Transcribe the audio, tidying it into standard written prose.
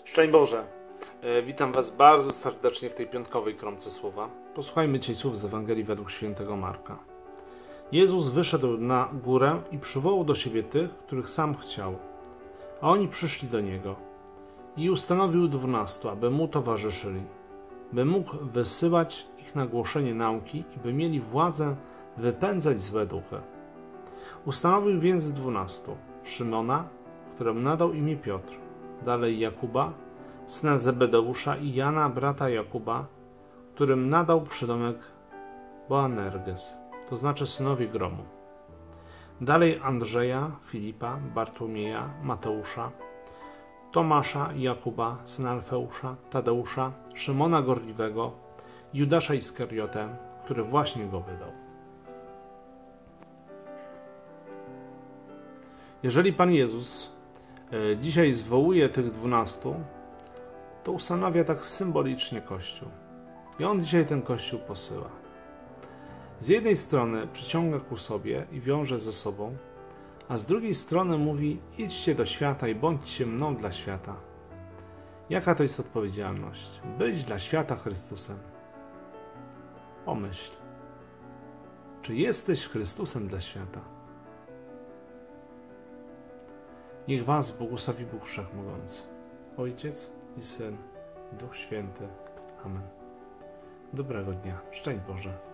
Szczęść Boże! Witam Was bardzo serdecznie w tej piątkowej kromce słowa. Posłuchajmy dzisiaj słów z Ewangelii według świętego Marka. Jezus wyszedł na górę i przywołał do siebie tych, których sam chciał, a oni przyszli do Niego. I ustanowił 12, aby Mu towarzyszyli, by mógł wysyłać ich na głoszenie nauki i by mieli władzę wypędzać złe duchy. Ustanowił więc 12. Szymona, któremu nadał imię Piotr, dalej Jakuba, syna Zebedeusza i Jana, brata Jakuba, którym nadał przydomek Boanerges, to znaczy synowie gromu. Dalej Andrzeja, Filipa, Bartłomieja, Mateusza, Tomasza i Jakuba, syna Alfeusza, Tadeusza, Szymona Gorliwego, Judasza Iskariotę, który właśnie go wydał. Jeżeli Pan Jezus dzisiaj zwołuje tych 12, to ustanawia tak symbolicznie Kościół. I On dzisiaj ten Kościół posyła. Z jednej strony przyciąga ku sobie i wiąże ze sobą, a z drugiej strony mówi: idźcie do świata i bądźcie mną dla świata. Jaka to jest odpowiedzialność? Być dla świata Chrystusem. Pomyśl, czy jesteś Chrystusem dla świata? Niech Was błogosławi Bóg Wszechmogący, Ojciec i Syn, i Duch Święty. Amen. Dobrego dnia. Szczęść Boże.